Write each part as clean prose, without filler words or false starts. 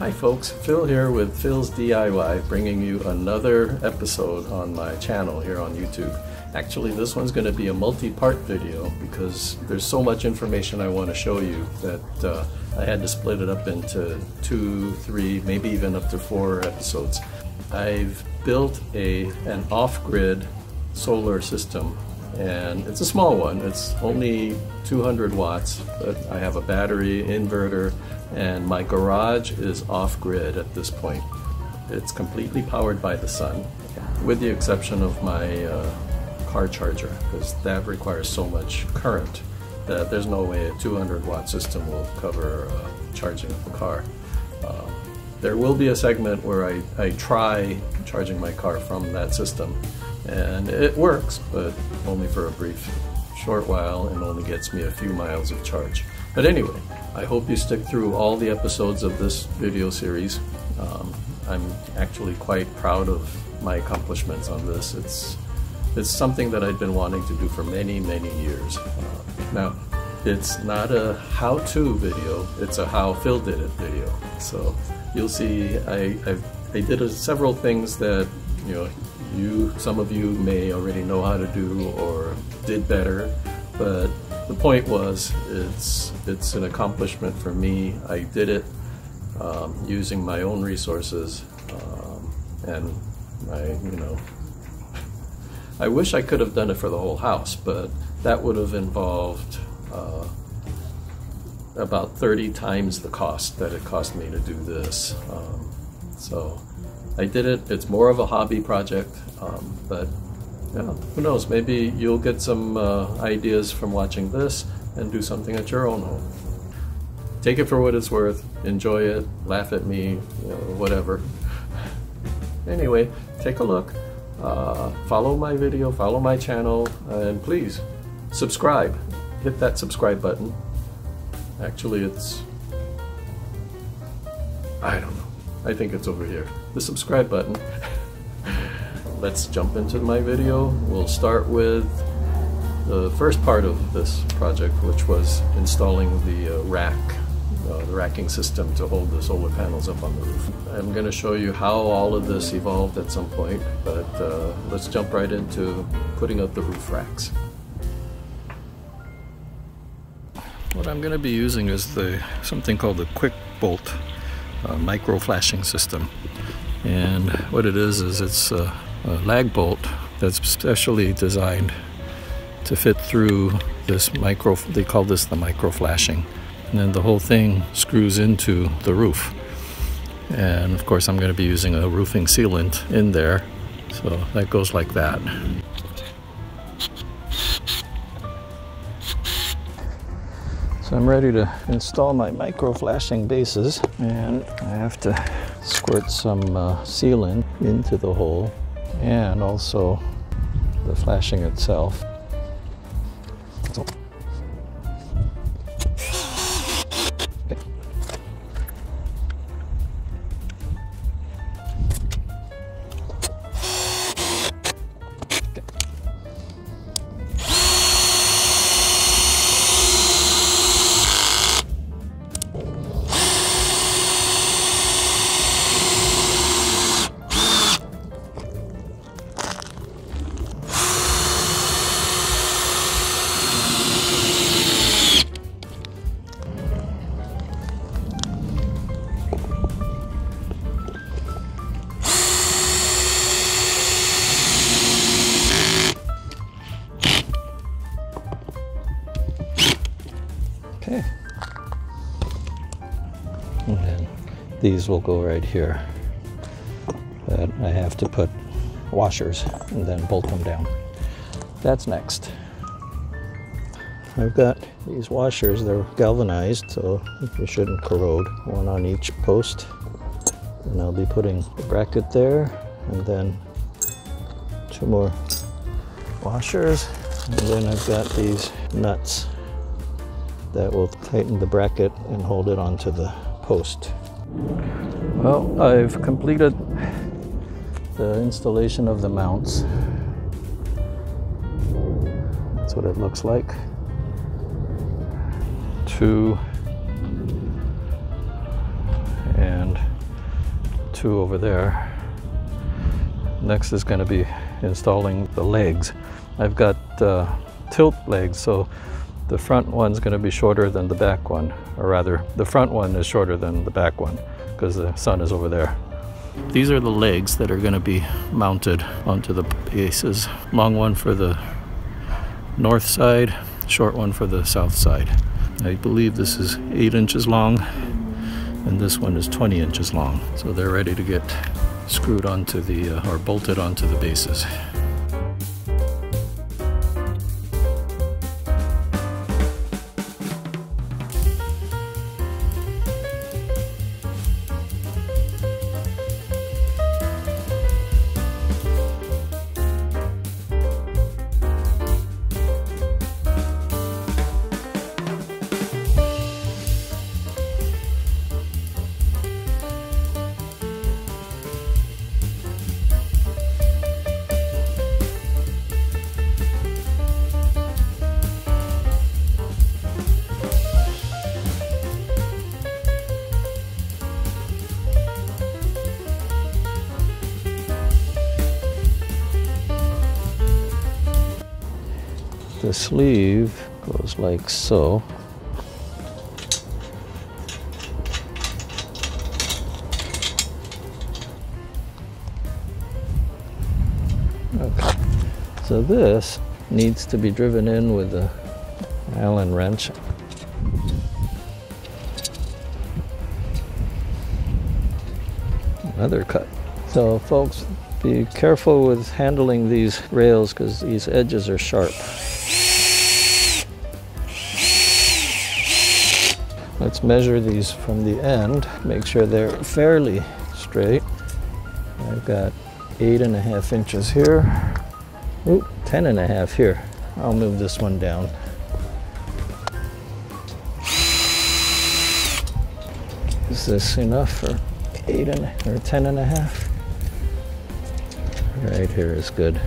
Hi folks, Phil here with Phil's DIY, bringing you another episode on my channel here on YouTube. Actually, this one's going to be a multi-part video because there's so much information I want to show you that I had to split it up into 2, 3, maybe even up to 4 episodes. I've built an off-grid solar system, and it's a small one. It's only 200 watts, but I have a battery, inverter, and my garage is off-grid at this point. It's completely powered by the sun, with the exception of my car charger, because that requires so much current that there's no way a 200 watt system will cover charging of the car. There will be a segment where I try charging my car from that system, and it works, but only for a brief short while and only gets me a few miles of charge. But anyway, I hope you stick through all the episodes of this video series. I'm actually quite proud of my accomplishments on this. It's something that I've been wanting to do for many years. Now, it's not a how-to video, it's a how Phil did it video. So you'll see I did several things that some of you may already know how to do or did better, but the point was it's an accomplishment for me. I did it using my own resources, and I wish I could have done it for the whole house, but that would have involved about 30 times the cost that it cost me to do this. So I did it. It's more of a hobby project, but yeah, who knows, maybe you'll get some ideas from watching this and do something at your own home. Take it for what it's worth, enjoy it, laugh at me, whatever. Anyway, take a look, follow my video, follow my channel, and please subscribe. Hit that subscribe button. Actually, I don't know. I think it's over here. The subscribe button. Let's jump into my video. We'll start with the first part of this project, which was installing the racking system to hold the solar panels up on the roof. I'm going to show you how all of this evolved at some point, but let's jump right into putting up the roof racks. What I'm going to be using is something called the QuickBOLT MicroFlashing system, and what it is it's a lag bolt that's specially designed to fit through this they call this the MicroFlashing, and then the whole thing screws into the roof. And of course I'm going to be using a roofing sealant in there, so that goes like that. So I'm ready to install my MicroFlashing bases, and I have to squirt some sealant into the hole and also the flashing itself. Okay, and then these will go right here, but I have to put washers and then bolt them down. That's next. I've got these washers, they're galvanized, so they shouldn't corrode, one on each post, and I'll be putting the bracket there, and then 2 more washers, and then I've got these nuts that will tighten the bracket and hold it onto the post. Well, I've completed the installation of the mounts. That's what it looks like. 2 and two over there. Next is going to be installing the legs. I've got tilt legs, so the front one's going to be shorter than the back one, or rather the front one is shorter than the back one because the sun is over there. These are the legs that are going to be mounted onto the bases. Long one for the north side, short one for the south side. I believe this is 8 inches long and this one is 20 inches long. So they're ready to get screwed onto the, or bolted onto the bases. The sleeve goes like so. Okay. So this needs to be driven in with a Allen wrench. Another cut. So folks, be careful with handling these rails because these edges are sharp. Let's measure these from the end, make sure they're fairly straight. I've got 8.5 inches here. Ooh, 10.5 here. I'll move this one down. Is this enough for 8 or 10.5? Right here is good.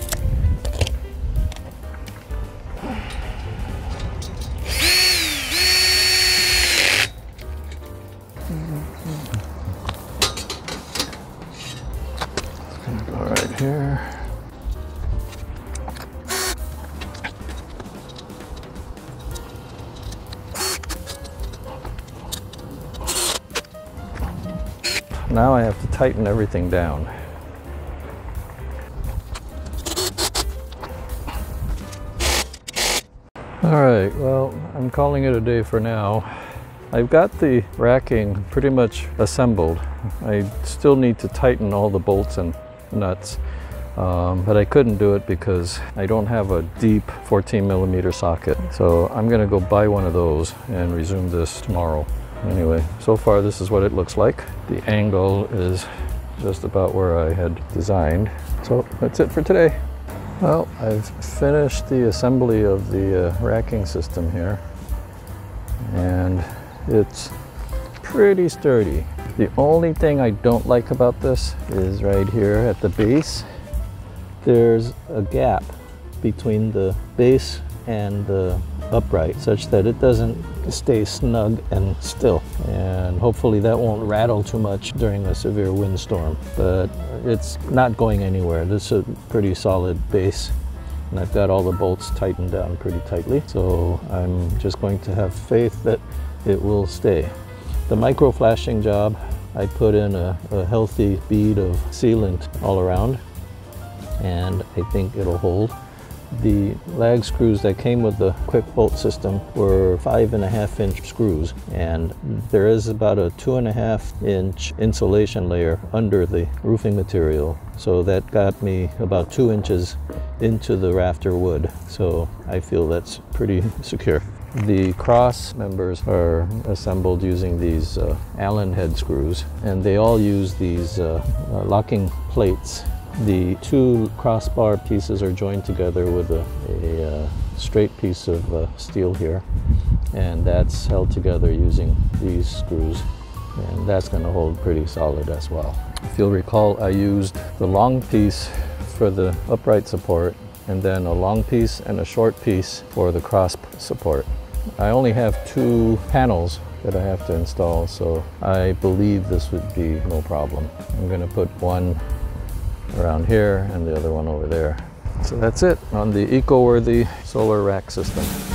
Here. Now I have to tighten everything down. All right, well, I'm calling it a day for now. I've got the racking pretty much assembled. I still need to tighten all the bolts and nuts, but I couldn't do it because I don't have a deep 14mm socket. So I'm gonna go buy one of those and resume this tomorrow. Anyway, so far this is what it looks like. The angle is just about where I had designed. So that's it for today. Well, I've finished the assembly of the racking system here, and it's pretty sturdy. The only thing I don't like about this is right here at the base. There's a gap between the base and the upright such that it doesn't stay snug and still. And hopefully that won't rattle too much during a severe windstorm. But it's not going anywhere. This is a pretty solid base. And I've got all the bolts tightened down pretty tightly. So I'm just going to have faith that it will stay. The micro-flashing job, I put in a healthy bead of sealant all around, and I think it'll hold. The lag screws that came with the QuickBOLT system were 5.5-inch screws, and there is about a 2.5-inch insulation layer under the roofing material. So that got me about 2 inches into the rafter wood. So I feel that's pretty secure. The cross members are assembled using these Allen head screws, and they all use these locking plates. The two crossbar pieces are joined together with a straight piece of steel here, and that's held together using these screws, and that's going to hold pretty solid as well. If you'll recall, I used the long piece for the upright support, and then a long piece and a short piece for the cross support. I only have 2 panels that I have to install, so I believe this would be no problem. I'm going to put one around here and the other one over there. So that's it on the eco-worthy solar rack system.